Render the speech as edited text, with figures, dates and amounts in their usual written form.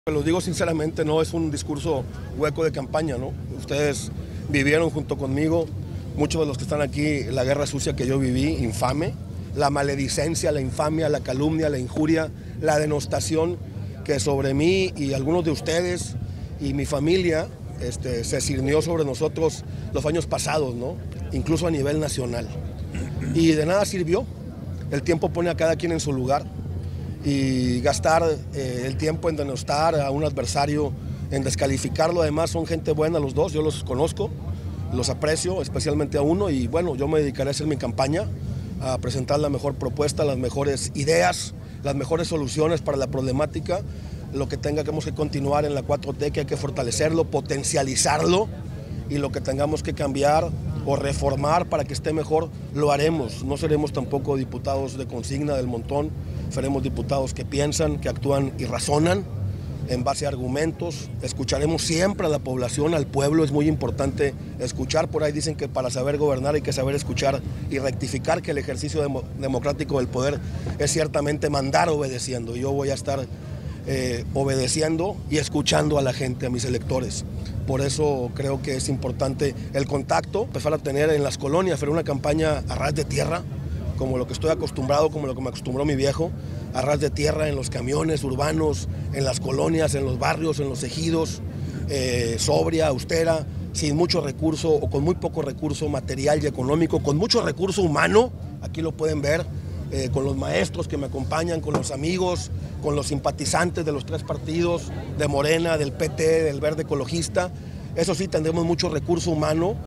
Lo digo sinceramente, no es un discurso hueco de campaña, ¿no? Ustedes vivieron junto conmigo, muchos de los que están aquí, la guerra sucia que yo viví, infame, la maledicencia, la infamia, la calumnia, la injuria, la denostación que sobre mí y algunos de ustedes y mi familia se cirnió sobre nosotros los años pasados, ¿no? Incluso a nivel nacional. Y de nada sirvió. El tiempo pone a cada quien en su lugar. Y gastar el tiempo en denostar a un adversario, en descalificarlo. Además son gente buena los dos, yo los conozco, los aprecio, especialmente a uno, y bueno, yo me dedicaré a hacer mi campaña, a presentar la mejor propuesta, las mejores ideas, las mejores soluciones para la problemática, lo que tengamos que continuar en la 4T, que hay que fortalecerlo, potencializarlo, y lo que tengamos que cambiar o reformar para que esté mejor, lo haremos. No seremos tampoco diputados de consigna del montón, seremos diputados que piensan, que actúan y razonan en base a argumentos. Escucharemos siempre a la población, al pueblo, es muy importante escuchar. Por ahí dicen que para saber gobernar hay que saber escuchar y rectificar, que el ejercicio democrático del poder es ciertamente mandar obedeciendo. Yo voy a estar obedeciendo y escuchando a la gente, a mis electores. Por eso creo que es importante el contacto, empezar a tener en las colonias, hacer una campaña a ras de tierra, como lo que estoy acostumbrado, como lo que me acostumbró mi viejo, a ras de tierra en los camiones urbanos, en las colonias, en los barrios, en los ejidos, sobria, austera, sin mucho recurso o con muy poco recurso material y económico, con mucho recurso humano, aquí lo pueden ver, con los maestros que me acompañan, con los amigos, con los simpatizantes de los tres partidos, de Morena, del PT, del Verde Ecologista. Eso sí, tendremos mucho recurso humano.